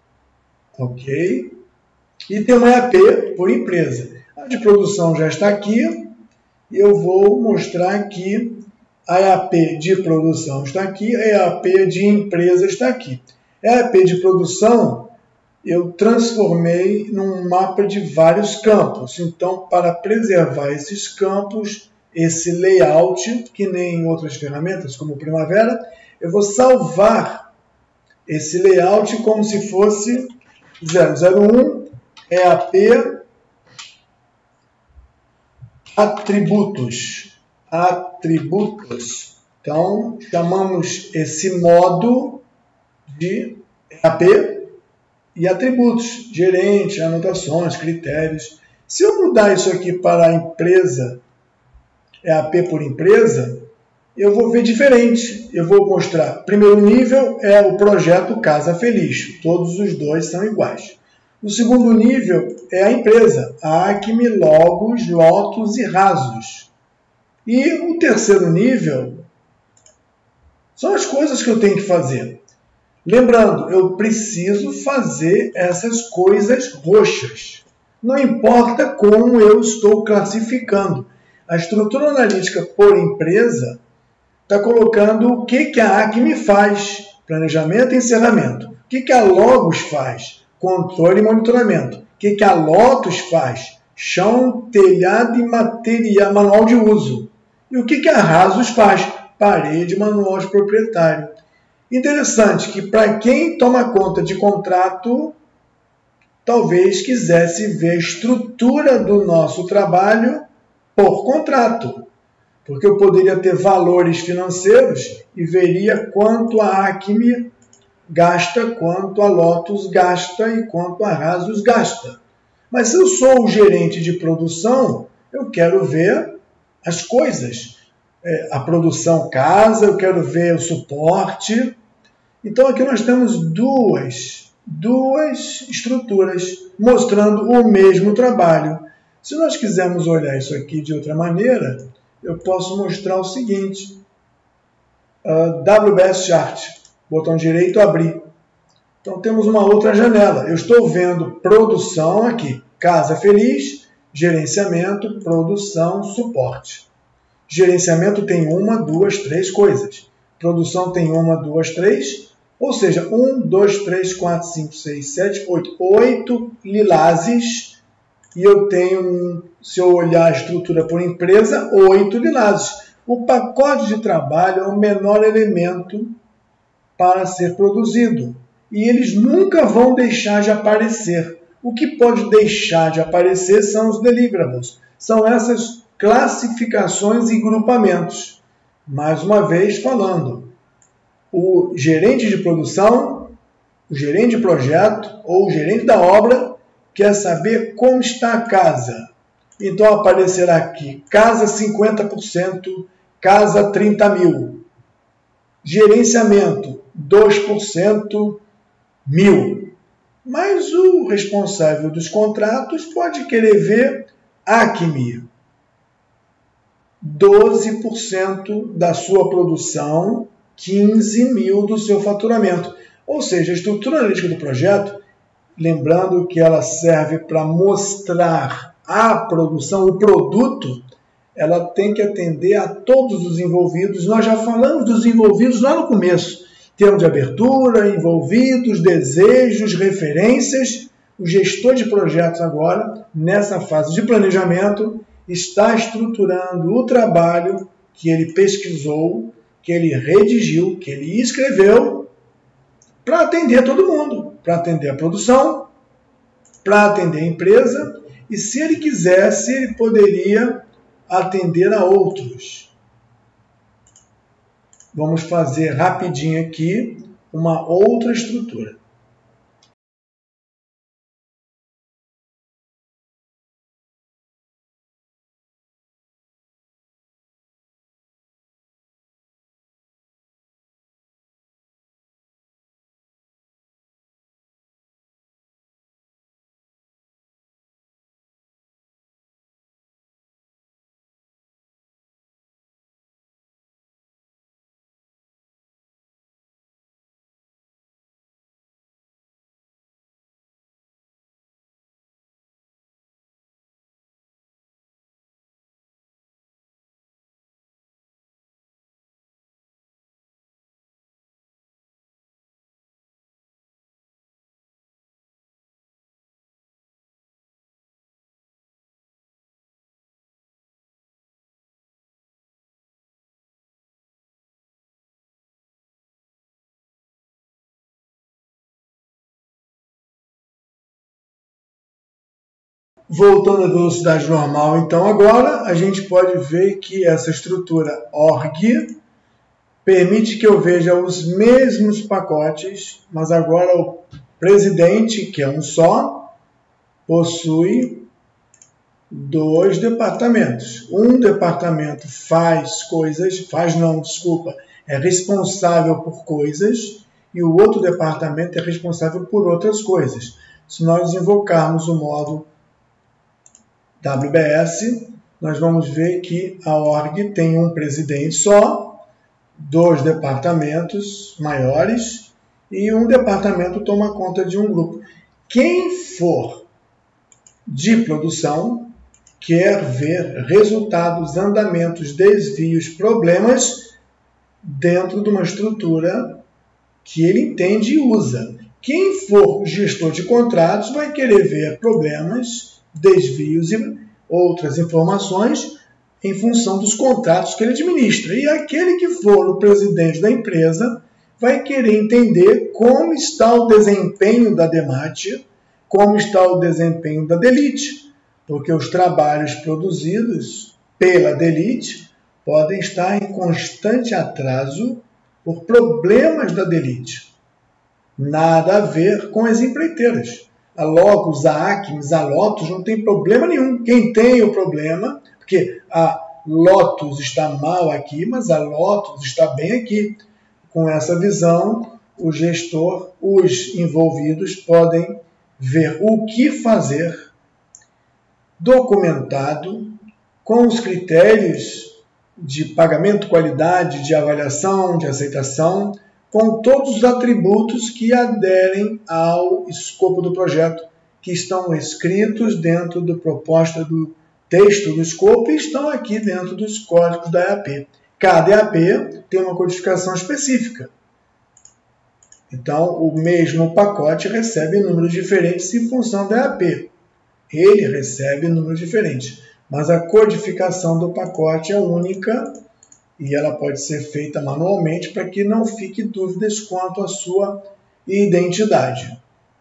Ok? E tem uma E A P por empresa. A de produção já está aqui. E eu vou mostrar aqui. A E A P de produção está aqui. A E A P de empresa está aqui. A E A P de produção eu transformei num mapa de vários campos. Então, para preservar esses campos, esse layout, que nem em outras ferramentas, como Primavera, eu vou salvar esse layout como se fosse zero zero um E A P atributos. Atributos. Então, chamamos esse modo de E A P e atributos, gerente, anotações, critérios. Se eu mudar isso aqui para a empresa, E A P por empresa, eu vou ver diferente. Eu vou mostrar, primeiro nível é o projeto Casa Feliz. Todos os dois são iguais. O segundo nível é a empresa, Acme, Logos, Lotus e Rasos. E o terceiro nível são as coisas que eu tenho que fazer. Lembrando, eu preciso fazer essas coisas roxas. Não importa como eu estou classificando. A estrutura analítica por empresa está colocando o que, que a Acme faz. Planejamento e encerramento. O que, que a Logos faz? Controle e monitoramento. O que, que a Lotus faz? Chão, telhado e material, manual de uso. E o que, que a Rasos faz? Parede, manual de proprietário. Interessante que para quem toma conta de contrato, talvez quisesse ver a estrutura do nosso trabalho por contrato. Porque eu poderia ter valores financeiros e veria quanto a Acme gasta, quanto a Lotus gasta e quanto a Rasos gasta. Mas se eu sou o gerente de produção, eu quero ver as coisas. É, a produção casa, eu quero ver o suporte. Então aqui nós temos duas, duas estruturas mostrando o mesmo trabalho. Se nós quisermos olhar isso aqui de outra maneira, eu posso mostrar o seguinte. Uh, W B S Chart, botão direito, abrir. Então temos uma outra janela. Eu estou vendo produção aqui, Casa Feliz, gerenciamento, produção, suporte. Gerenciamento tem uma, duas, três coisas. Produção tem uma, duas, três. Ou seja, um, dois, três, quatro, cinco, seis, sete, oito. Oito lilazes. E eu tenho, se eu olhar a estrutura por empresa, oito lilazes. O pacote de trabalho é o menor elemento para ser produzido. E eles nunca vão deixar de aparecer. O que pode deixar de aparecer são os deliverables. São essas classificações e grupamentos. Mais uma vez falando, o gerente de produção, o gerente de projeto ou o gerente da obra quer saber como está a casa. Então aparecerá aqui, casa cinquenta por cento, casa trinta mil. Gerenciamento, dois por cento, mil. Mas o responsável dos contratos pode querer ver Acme, doze por cento da sua produção, quinze mil do seu faturamento. Ou seja, a estrutura analítica do projeto, lembrando que ela serve para mostrar a produção, o produto, ela tem que atender a todos os envolvidos. Nós já falamos dos envolvidos lá no começo. Termo de abertura, envolvidos, desejos, referências. O gestor de projetos agora, nessa fase de planejamento, está estruturando o trabalho que ele pesquisou, que ele redigiu, que ele escreveu, para atender todo mundo, para atender a produção, para atender a empresa, e se ele quisesse, ele poderia atender a outros. Vamos fazer rapidinho aqui uma outra estrutura. Voltando à velocidade normal, então agora a gente pode ver que essa estrutura org permite que eu veja os mesmos pacotes, mas agora o presidente, que é um só, possui dois departamentos. Um departamento faz coisas, faz não, desculpa, é responsável por coisas, e o outro departamento é responsável por outras coisas. Se nós invocarmos o modo W B S, nós vamos ver que a org tem um presidente só, dois departamentos maiores e um departamento toma conta de um grupo. Quem for de produção quer ver resultados, andamentos, desvios, problemas dentro de uma estrutura que ele entende e usa. Quem for gestor de contratos vai querer ver problemas, desvios e outras informações em função dos contratos que ele administra. E aquele que for o presidente da empresa vai querer entender como está o desempenho da DEMAT, como está o desempenho da DELIT, porque os trabalhos produzidos pela DELIT podem estar em constante atraso por problemas da DELIT. Nada a ver com as empreiteiras. A Locus, a Acme, a Lotus não tem problema nenhum. Quem tem o problema, porque a Lotus está mal aqui, mas a Lotus está bem aqui. Com essa visão, o gestor, os envolvidos podem ver o que fazer documentado com os critérios de pagamento, qualidade, de avaliação, de aceitação, com todos os atributos que aderem ao escopo do projeto, que estão escritos dentro da proposta do texto do escopo e estão aqui dentro dos códigos da E A P. Cada E A P tem uma codificação específica. Então, o mesmo pacote recebe números diferentes em função da E A P. Ele recebe números diferentes, mas a codificação do pacote é única e ela pode ser feita manualmente para que não fique dúvidas quanto à sua identidade.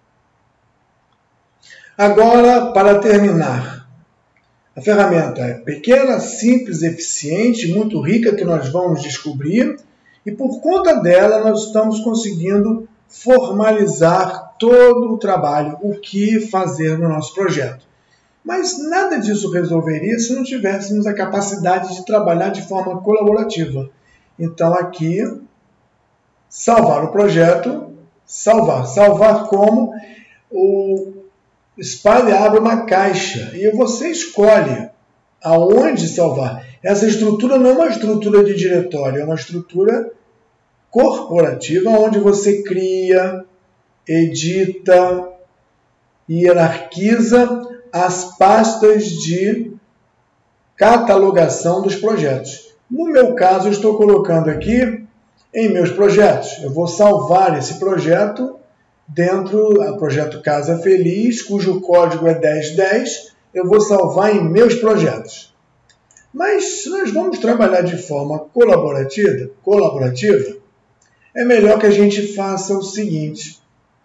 Agora, para terminar, a ferramenta é pequena, simples, eficiente, muito rica, que nós vamos descobrir, e por conta dela nós estamos conseguindo formalizar todo o trabalho, o que fazer no nosso projeto. Mas nada disso resolveria se não tivéssemos a capacidade de trabalhar de forma colaborativa. Então aqui, salvar o projeto, salvar. Salvar como? O Spider abre uma caixa e você escolhe aonde salvar. Essa estrutura não é uma estrutura de diretório, é uma estrutura corporativa onde você cria, edita, hierarquiza as pastas de catalogação dos projetos. No meu caso, eu estou colocando aqui em meus projetos. Eu vou salvar esse projeto dentro do projeto Casa Feliz, cujo código é dez dez. Eu vou salvar em meus projetos. Mas se nós vamos trabalhar de forma colaborativa, colaborativa, é melhor que a gente faça o seguinte: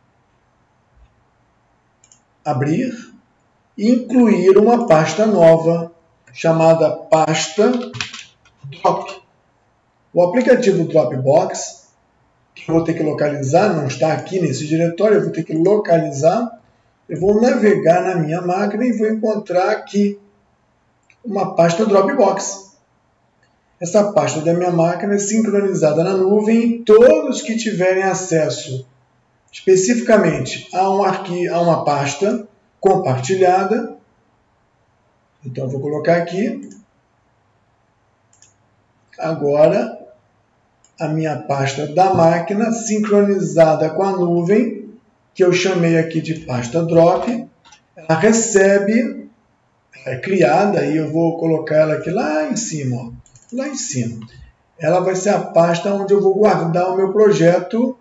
abrir e incluir uma pasta nova chamada pasta Drop. O aplicativo Dropbox, que eu vou ter que localizar, não está aqui nesse diretório, eu vou ter que localizar. Eu vou navegar na minha máquina e vou encontrar aqui uma pasta Dropbox. Essa pasta da minha máquina é sincronizada na nuvem e todos que tiverem acesso especificamente a, um arquivo, a uma pasta compartilhada. Então eu vou colocar aqui. Agora a minha pasta da máquina sincronizada com a nuvem, que eu chamei aqui de pasta Drop, ela recebe, ela é criada, e eu vou colocar ela aqui lá em cima, ó, lá em cima. Ela vai ser a pasta onde eu vou guardar o meu projeto.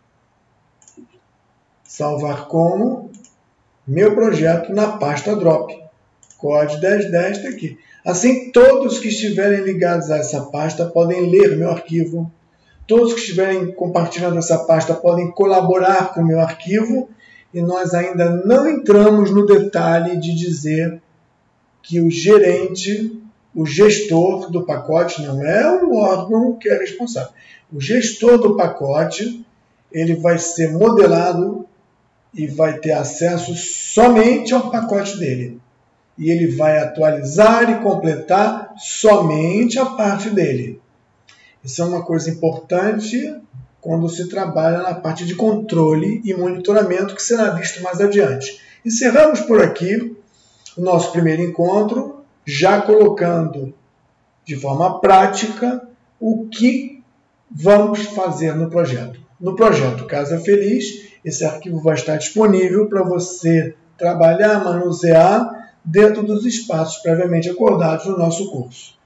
Salvar como meu projeto na pasta Drop. Código dez dez está aqui. Assim, todos que estiverem ligados a essa pasta podem ler meu arquivo. Todos que estiverem compartilhando essa pasta podem colaborar com o meu arquivo. E nós ainda não entramos no detalhe de dizer que o gerente, o gestor do pacote, não é o órgão que é responsável. O gestor do pacote, ele vai ser modelado e vai ter acesso somente ao pacote dele. E ele vai atualizar e completar somente a parte dele. Isso é uma coisa importante quando se trabalha na parte de controle e monitoramento, que será visto mais adiante. Encerramos por aqui o nosso primeiro encontro, já colocando de forma prática o que vamos fazer no projeto. No projeto Casa Feliz, esse arquivo vai estar disponível para você trabalhar, manusear dentro dos espaços previamente acordados no nosso curso.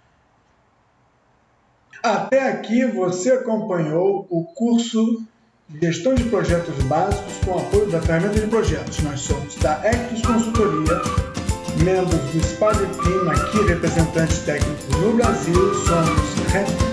Até aqui você acompanhou o curso de Gestão de Projetos Básicos com apoio da ferramenta de projetos. Nós somos da Ectus Consultoria, membros do Spider Team, aqui representantes técnicos no Brasil, somos